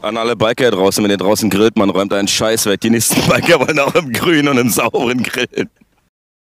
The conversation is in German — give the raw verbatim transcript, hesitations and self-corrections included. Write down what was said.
An alle Biker draußen, wenn ihr draußen grillt, man räumt einen Scheiß weg. Die nächsten Biker wollen auch im Grün und im Sauren grillen.